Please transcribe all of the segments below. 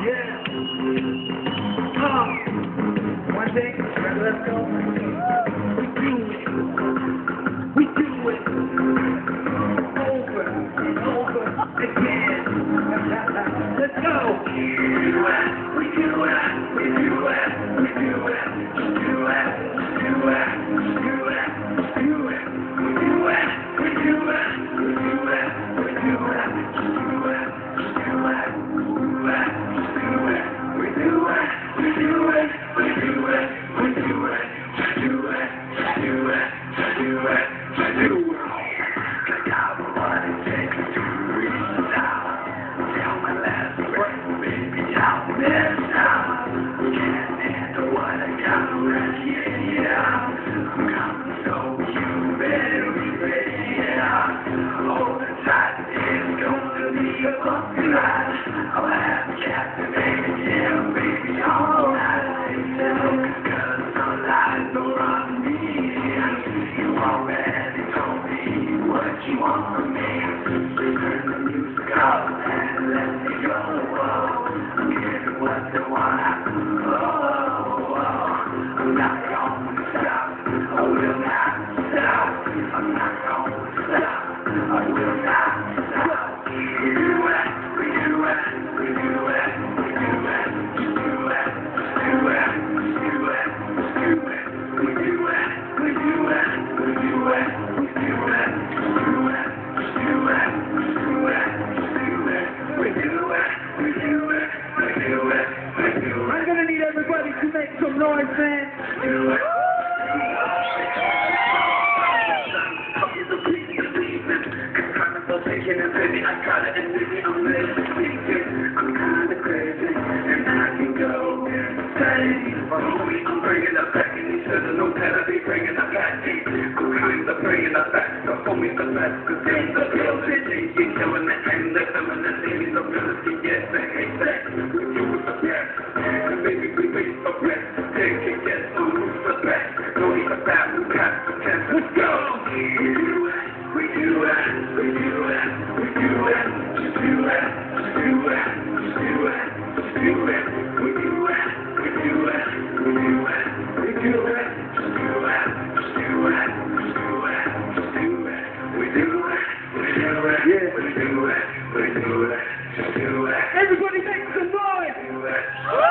Yeah. One thing, let's go. We do it. Over and over again. Let's go. We do it. We do it. We do it. We do it. We do it. We do it. We do it. We do it. We do it. We do it. We do it. I'll have a captivated, yeah, baby, all night. Cause some lies don't run me. You already told me what you want from me. Turn the music off and let me go. I'm getting what they want. Oh, I'm not gonna stop. I will not stop. I'm not gonna stop. I will not stop. I'm gonna need everybody to make some noise, man. I got it, and baby, I'm kinda crazy, and I can go crazy. I'm bringing it back, and he said, no better be bringing it back. I'm kinda bringing it back, so for me the best, cause in the building, you're killing it, and they're feeling the same ability, yes, they hate that. You was the best, and baby, we made the best. Take it, yes, so lose the best. No need to back, we pass the test, let's go. We do it, we do it, we do it, just do it, just do it, just do it, just do it, we do it, we do it, we do it, we do it, just do it, just do it, just do it, just do it, we do it, we do it, yeah, we do it, we do it, just do it. Everybody make some noise! Do it.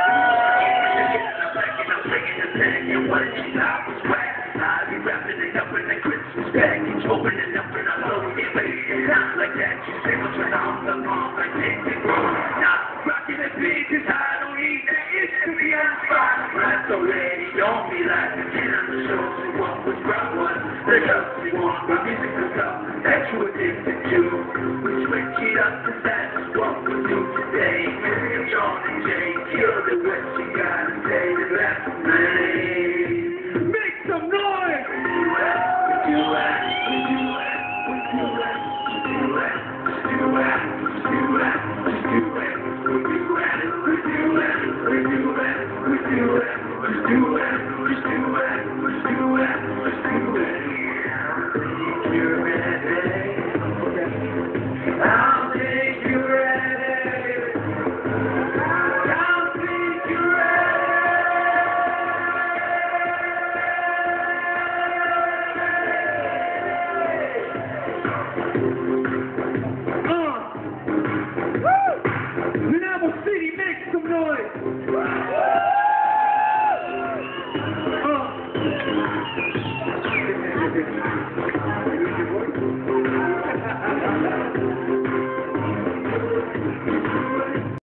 I'm breaking the thing, and what did you stop was whack. I'll be wrapping it up in the Christmas bag, it's opening up and I'm blowing it, baby. Not like that, you say what's wrong, I'm wrong, I take it wrong. Not rocking it big, cause I don't need that, it's to be on spot. Right, so lady, don't be like the kid on the show, so what was rough one? The stuff you want, my music is up, that you addicted to. We switch it up to that.